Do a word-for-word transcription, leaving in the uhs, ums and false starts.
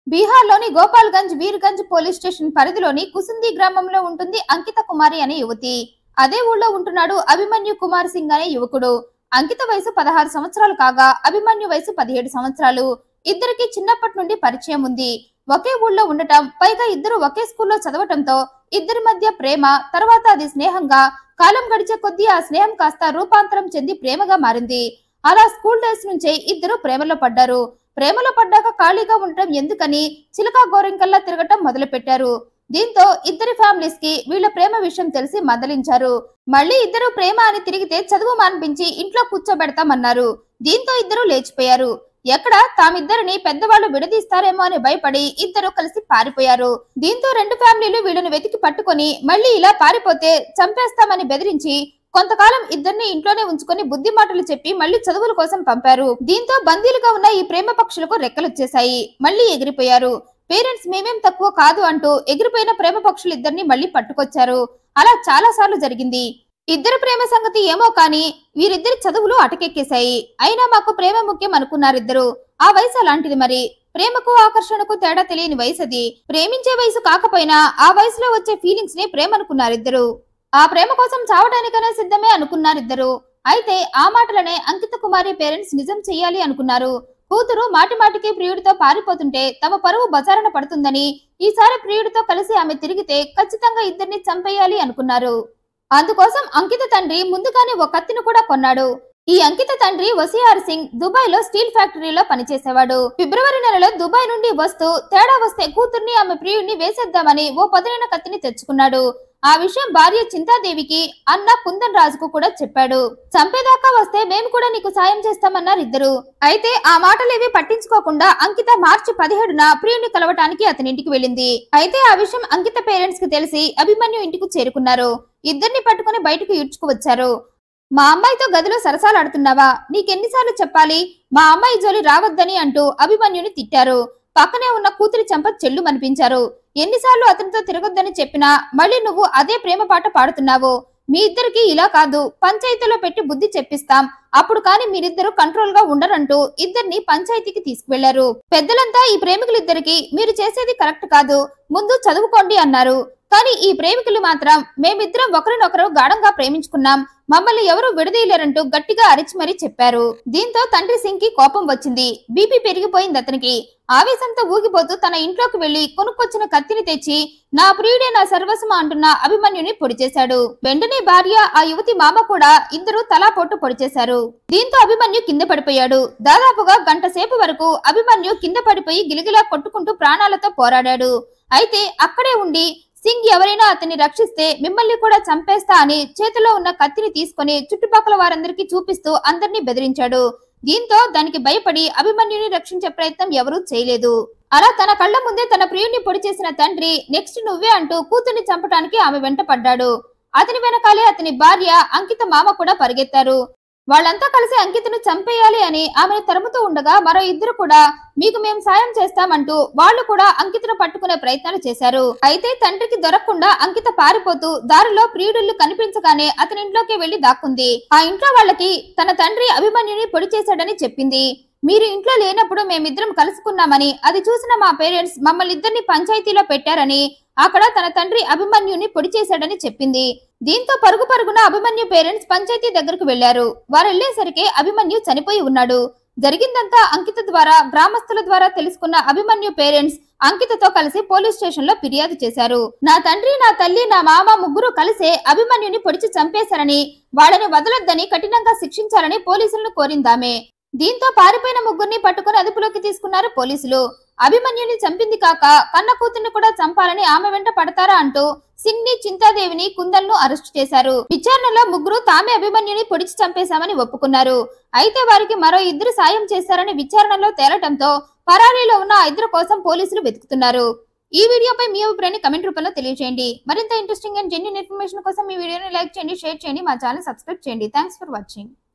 బీహార్లోని Gopalganj వీర్గంజ్ police station పరిధిలోని కుసుంది గ్రామంలో ఉంటుంది అంకిత కుమారి అనే యువతి. అదే ఊళ్ళో ఉంటున్నాడు అభిమన్యు కుమార్ సింగ్ అనే యువకుడు. అంకిత వయసు పదహారు సంవత్సరాలు కాగా అభిమన్యు వయసు పదిహేడు సంవత్సరాలు. ఇద్దరికి చిన్నప్పటి నుండి పరిచయం ఉంది. ఒకే ఊళ్ళో ఉండటం, పైగా ఇద్దరు ఒకే స్కూల్లో చదవటంతో ఇద్దరి మధ్య ప్రేమ, తర్వాత అది స్నేహంగా, కాలం గడిచే కొద్దీ ఆ స్నేహం కాస్త రూపాంతరం చెంది ప్రేమగా మారింది. అలా స్కూల్ డేస్ నుంచే ఇద్దరు ప్రేమలో పడ్డారు. ప్రేమలో పడ్డాక ఖాళీగా ఉండటం ఎందుకని చిలకా గోరింకల్లా తిరగటం మొదలు పెట్టారు. దీంతో ఇద్దరి ఫ్యామిలీస్ కి వీళ్ళ ప్రేమ విషయం తెలిసి మదలించారు. మళ్ళీ ఇద్దరు ప్రేమ అని తిరిగితే చదువు మాన్పించి ఇంట్లో కూర్చోబెడతామన్నారు. దీంతో ఇద్దరు లేచిపోయారు. ఎక్కడ తామిద్దరిని పెద్దవాళ్ళు విడదీస్తారేమో అని భయపడి ఇద్దరు కలిసి పారిపోయారు. దీంతో రెండు ఫ్యామిలీలు వీళ్ళని వెతికి పట్టుకొని మళ్ళీ ఇలా పారిపోతే చంపేస్తామని బెదిరించి కొంతకాలం ఇద్దరిని ఇంట్లోనే ఉంచుకొని బుద్ధి మాటలు చెప్పి మళ్ళీ చదువుల కోసం పంపారు. దీంతో బందీలుగా ఉన్న ఈ ప్రేమ పక్షులకు రెక్కలొచ్చేశాయి. మళ్ళీ ఎగిరిపోయారు. పేరెంట్స్ మేమేం తక్కువ కాదు అంటూ ఎగిరిపోయిన ప్రేమ పక్షులు ఇద్దరిని మళ్ళీ పట్టుకొచ్చారు. అలా చాలా సార్లు జరిగింది. ఇద్దరు ప్రేమ సంగతి ఏమో కానీ వీరిద్దరి చదువులు అటకెక్కేశాయి. అయినా మాకు ప్రేమ ముఖ్యం అనుకున్నారిద్దరు. ఆ వయసు అలాంటిది మరి. ప్రేమకు ఆకర్షణకు తేడా తెలియని వయసు అది. ప్రేమించే వయసు కాకపోయినా ఆ వయసులో వచ్చే ఫీలింగ్స్ ని ప్రేమ అనుకున్నారిద్దరు. ఆ ప్రేమ కోసం చావడానికనే సిద్ధమే అనుకున్నారిద్దరు. అయితే ఆ మాటలనే అంకిత కుమారి పేరెంట్స్ నిజం చెయ్యాలి అనుకున్నారు. కూతురు మాటి మాటికి ప్రియుడితో పారిపోతుంటే తమ పరువు బజారున పడుతుందని, ఈసారి ప్రియుడితో కలిసి ఆమె తిరిగితే ఖచ్చితంగా ఇద్దరిని చంపేయాలి అనుకున్నారు. అందుకోసం అంకిత తండ్రి ముందుగానే ఒక కత్తిని కూడా కొన్నాడు. ఈ అంకిత తండ్రి వసియార్ సింగ్ దుబాయ్ లో స్టీల్ ఫ్యాక్టరీలో పనిచేసేవాడు. ఫిబ్రవరి నెలలో దుబాయ్ నుండి వస్తూ తేడా వస్తే కూతుర్ని ఆమె ప్రియుడిని వేసేద్దామని ఓ పదునైన కత్తిని తెచ్చుకున్నాడు. ఆ విషయం భార్య చింతాదేవికి, అన్న కుందన్ రాజుకు కూడా చెప్పాడు. చంపేదాకా వస్తే మేము కూడా నీకు సాయం చేస్తామన్నారు ఇద్దరు. అయితే ఆ మాటలేవి పట్టించుకోకుండా అంకిత మార్చి పదిహేడున ప్రియుడిని కలవటానికి అతని ఇంటికి వెళ్ళింది. అయితే ఆ విషయం అంకిత పేరెంట్స్ కి తెలిసి అభిమన్యు ఇంటికి చేరుకున్నారు. ఇద్దరిని పట్టుకుని బయటకు ఈడ్చుకు వచ్చారు. మా అమ్మాయితో గదిలో సరసాలు ఆడుతున్నావా? నీకెన్నిసార్లు చెప్పాలి? మా అమ్మాయి జోలి రావద్దని అంటూ అభిమన్యుని తిట్టారు. పక్కనే ఉన్న కూతురి చెంప చెల్లు మనిపించారు. ఎన్నిసార్లు అతనితో తిరగొద్దని చెప్పినా మళ్ళీ నువ్వు అదే ప్రేమ పాట పాడుతున్నావు. మీ ఇద్దరికి ఇలా కాదు, పంచాయతీలో పెట్టి బుద్ధి చెప్పిస్తాం, అప్పుడు కానీ మీరిద్దరు కంట్రోల్ గా ఉండరంటూ ఇద్దరిని పంచాయతీకి తీసుకువెళ్లారు. పెద్దలంతా ఈ ప్రేమికులిద్దరికి మీరు చేసేది కరెక్ట్ కాదు, ముందు చదువుకోండి అన్నారు. కానీ ఈ ప్రేమికులు మాత్రం మేమిద్దరం ఒకరినొకరు గాఢంగా ప్రేమించుకున్నాం, మమ్మల్ని ఎవరు విడదీయలేరంటూ గట్టిగా అరిచి మరీ చెప్పారు. దీంతో తండ్రి సింగ్ కి కోపం వచ్చింది. బీపీ పెరిగిపోయింది అతనికి. ఆవేశంతో ఊగిపోతూ తన ఇంట్లోకి వెళ్లి కొనుక్కొచ్చిన కత్తిని తెచ్చి నా ప్రియుడే నా సర్వస్వం అంటున్న అభిమన్యుని పొడి చేశాడు. వెంటనే భార్య, ఆ యువతి మామ కూడా ఇద్దరు తలా పొట్టు పొడి చేశారు. దీంతో అభిమన్యు కింద పడిపోయాడు. దాదాపుగా గంట సేపు వరకు అభిమన్యు కింద పడిపోయి గిలిగిలా కొట్టుకుంటూ ప్రాణాలతో పోరాడాడు. అయితే అక్కడే ఉండి సింగ్ ఎవరైనా అతన్ని రక్షిస్తే మిమ్మల్ని కూడా చంపేస్తా అని చేతిలో ఉన్న కత్తిని తీసుకుని చుట్టుపక్కల వారందరికీ చూపిస్తూ అందరినీ బెదిరించాడు. దీంతో దానికి భయపడి అభిమన్యుని రక్షించే ప్రయత్నం ఎవరూ చేయలేదు. అలా తన కళ్ల ముందే తన ప్రియుడిని పొడి చేసిన తండ్రి నెక్స్ట్ నువ్వే అంటూ కూతుర్ని చంపడానికి ఆమె వెంట పడ్డాడు. అతని వెనకాలే అతని భార్య అంకిత మామ కూడా పరిగెత్తారు. వాళ్ళంతా కలిసి అంకితను చంపేయాలి అని ఆమెను తరుముతూ ఉండగా మరో ఇద్దరు కూడా మీకు మేం సాయం చేస్తామంటూ వాళ్ళు కూడా అంకితను పట్టుకునే ప్రయత్నాలు చేశారు. అయితే తండ్రికి దొరకకుండా అంకిత పారిపోతూ దారిలో ప్రియుడిల్లు కనిపించగానే అతని ఇంట్లోకి వెళ్లి దాక్కుంది. ఆ ఇంట్లో వాళ్ళకి తన తండ్రి అభిమన్యుని పొడి చేశాడని చెప్పింది. మీరు ఇంట్లో లేనప్పుడు మేమిద్దరం కలుసుకున్నామని, అది చూసిన మా పేరెంట్స్ మమ్మల్ని ఇద్దరిని పంచాయతీలో పెట్టారని, అక్కడ తన తండ్రి అభిమన్యుని పొడి చేశాడని చెప్పింది. దీంతో పరుగు పరుగున అభిమన్యు పేరెంట్స్ పంచాయతీ దగ్గరకు వెళ్లారు. వారు వెళ్లేసరికి అభిమన్యు చనిపోయి ఉన్నాడు. జరిగిందంతా అంకిత ద్వారా, గ్రామస్తుల ద్వారా తెలుసుకున్న అభిమన్యు పేరెంట్స్ అంకితతో కలిసి పోలీస్ స్టేషన్ లో ఫిర్యాదు చేశారు. నా తండ్రి, నా తల్లి, నా మామ ముగ్గురు కలిసే అభిమన్యుని పొడిచి చంపేశారని, వాళ్ళని వదలొద్దని కఠినంగా శిక్షించాలని పోలీసులను కోరిందామే. దీంతో పారిపోయిన ముగ్గురిని పట్టుకుని అదుపులోకి తీసుకున్నారు పోలీసులు. అభిమన్యుని చంపింది కాక కన్న కూతుర్ని కూడా చంపాలని ఆమె వెంట పడతారా అంటూ సింగ్ ని, చింతాదేవిని, కుందన్ ను అరెస్టు చేశారు. విచారణలో ముగ్గురు తామే అభిమన్యుని పొడిచి చంపేశామని ఒప్పుకున్నారు. అయితే వారికి మరో ఇద్దరు సాయం చేశారని విచారణలో తేలటంతో పరారీలో ఉన్న ఆ ఇద్దరు కోసం పోలీసులు వెతుకుతున్నారు. ఈ వీడియోపై మీ అభిప్రాయాన్ని కమెంట్ రూపంలో తెలియజేయండి. మరింత ఇంట్రెస్టింగ్ అండ్ జెన్యూన్ ఇన్ఫర్మేషన్ కోసం ఈ వీడియోని లైక్ చేయండి, షేర్ చేయండి, మా ఛానల్ సబ్స్క్రైబ్ చేయండి. Thanks for watching.